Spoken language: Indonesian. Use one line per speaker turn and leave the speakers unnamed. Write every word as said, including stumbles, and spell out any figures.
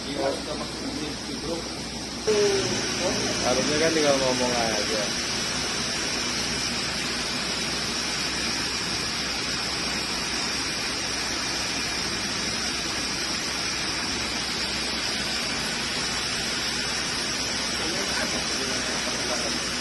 Iya, kita masuk di grup.
Harusnya kan tinggal ngomong aja.
Ini ada